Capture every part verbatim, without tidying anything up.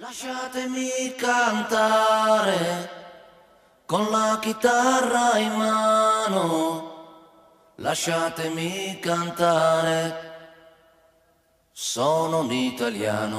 Lasciatemi cantare con la chitarra in mano, lasciatemi cantare, sono un italiano.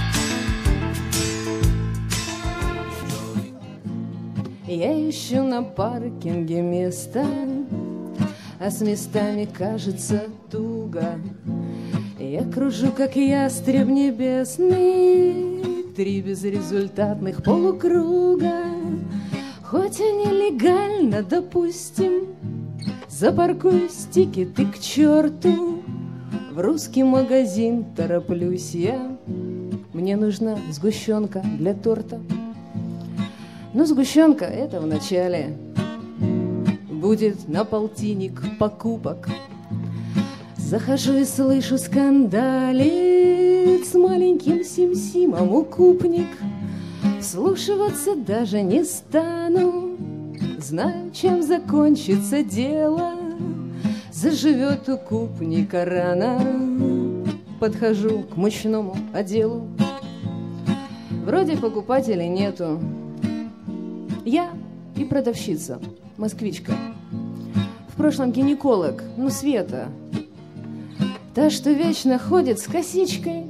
Я ищу на паркинге место, а с местами кажется туго. Я кружу, как ястреб небесный, три безрезультатных полукруга. Хоть и нелегально, допустим, запаркуюсь, тикеты к черту. В русский магазин тороплюсь я, мне нужна сгущенка для торта. Но сгущенка — это в начале, будет на полтинник покупок. Захожу и слышу, скандалит с маленьким сим-симом укупник. Вслушиваться даже не стану, знаю, чем закончится дело. Заживет укупника рано, подхожу к мучному отделу. Вроде покупателей нету, я и продавщица, москвичка. В прошлом гинеколог, ну Света, та, что вечно ходит с косичкой.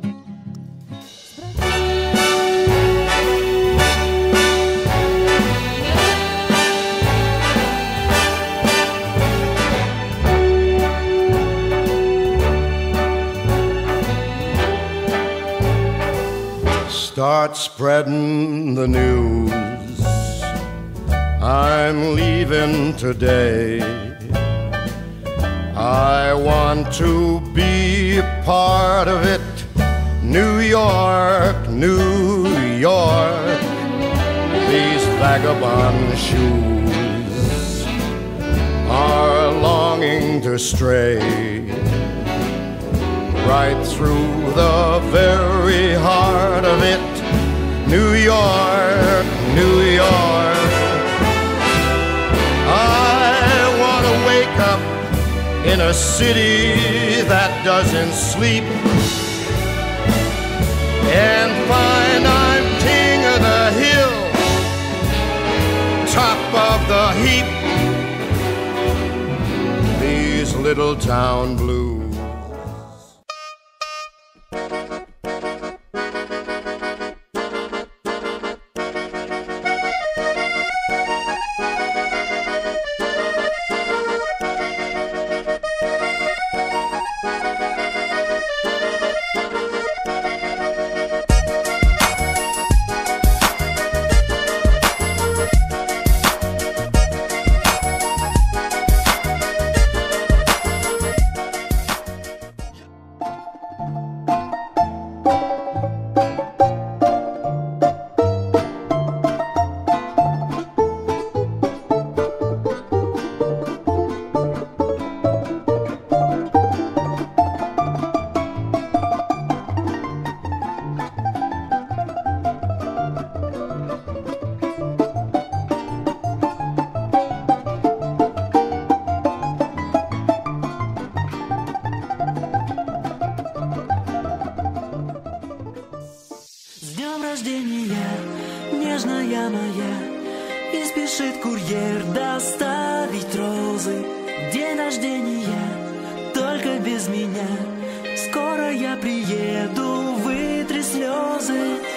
Start spreading the news, I'm leaving today. I want to be a part of it. New York, New York, these vagabond shoes are longing to stray right through the very heart of it. New York, New York, I want to wake up in a city that doesn't sleep and find I'm king of the hill, top of the heap. These little town blues. Нежная моя, и спешит курьер доставить розы. День рождения, только без меня. Скоро я приеду, вытри слезы.